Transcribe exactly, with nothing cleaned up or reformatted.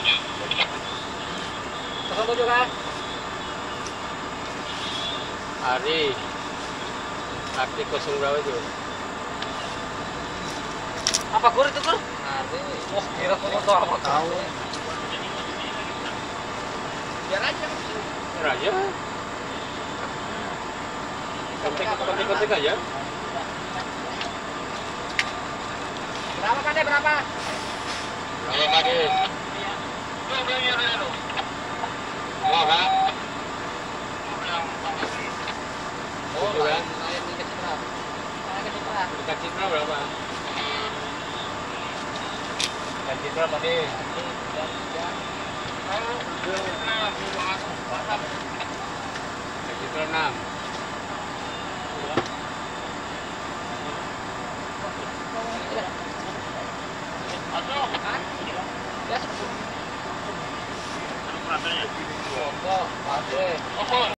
nol tujuh kan? Ari. Sakti kosong berapa itu? Apa kur itu kur? Ari. Wah, kira foto apa tahu. Biar aja. Biar aja. Kontek-kontek aja. Berapa Kade? Berapa? Berapa Kade? Dua kan? Oh, tujuh kan? lain ke Citra. Lain ke Citra. Dekat Citra berapa? Dekat Citra Kade. Dekat Citra enam. Ya, sepuluh. Kok,